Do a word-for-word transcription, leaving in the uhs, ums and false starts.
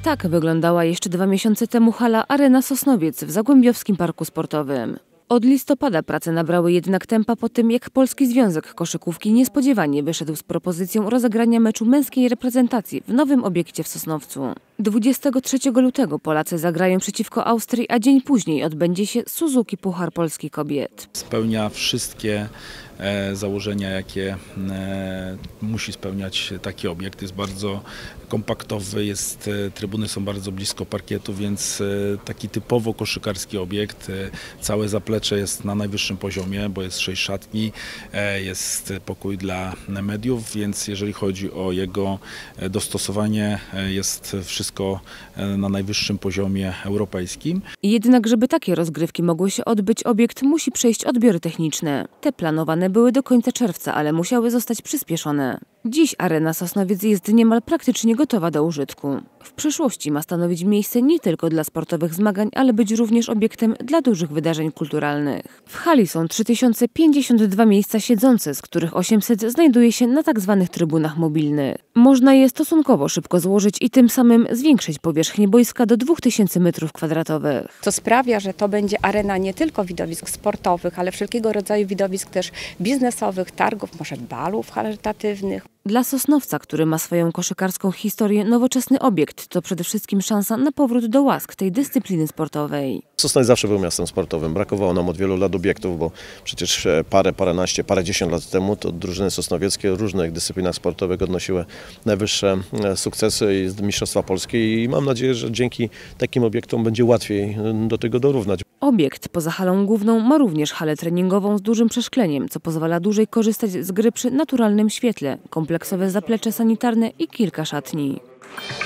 Tak wyglądała jeszcze dwa miesiące temu hala Arena Sosnowiec w Zagłębiowskim Parku Sportowym. Od listopada prace nabrały jednak tempa po tym, jak Polski Związek Koszykówki niespodziewanie wyszedł z propozycją rozegrania meczu męskiej reprezentacji w nowym obiekcie w Sosnowcu. dwudziestego trzeciego lutego Polacy zagrają przeciwko Austrii, a dzień później odbędzie się Suzuki Puchar Polski Kobiet. Spełnia wszystkie e, założenia, jakie e, musi spełniać taki obiekt. Jest bardzo kompaktowy, jest, e, trybuny są bardzo blisko parkietu, więc e, taki typowo koszykarski obiekt. E, całe zaplecze jest na najwyższym poziomie, bo jest sześć szatni, e, jest pokój dla mediów, więc jeżeli chodzi o jego dostosowanie, e, jest wszystko na najwyższym poziomie europejskim. Jednak, żeby takie rozgrywki mogły się odbyć, obiekt musi przejść odbiory techniczne. Te planowane były do końca czerwca, ale musiały zostać przyspieszone. Dziś Arena Sosnowiec jest niemal praktycznie gotowa do użytku. W przyszłości ma stanowić miejsce nie tylko dla sportowych zmagań, ale być również obiektem dla dużych wydarzeń kulturalnych. W hali są trzy tysiące pięćdziesiąt dwa miejsca siedzące, z których osiemset znajduje się na tzw. trybunach mobilnych. Można je stosunkowo szybko złożyć i tym samym zwiększyć powierzchnię boiska do dwóch tysięcy metrów kwadratowych. To sprawia, że to będzie arena nie tylko widowisk sportowych, ale wszelkiego rodzaju widowisk też biznesowych, targów, może balów charytatywnych. Dla Sosnowca, który ma swoją koszykarską historię, nowoczesny obiekt to przede wszystkim szansa na powrót do łask tej dyscypliny sportowej. Sosnowiec zawsze był miastem sportowym. Brakowało nam od wielu lat obiektów, bo przecież parę, paręnaście, parędziesiąt lat temu to drużyny sosnowieckie w różnych dyscyplinach sportowych odnosiły najwyższe sukcesy i mistrzostwa polskie i mam nadzieję, że dzięki takim obiektom będzie łatwiej do tego dorównać. Obiekt poza halą główną ma również halę treningową z dużym przeszkleniem, co pozwala dłużej korzystać z gry przy naturalnym świetle, kompleksowe zaplecze sanitarne i kilka szatni.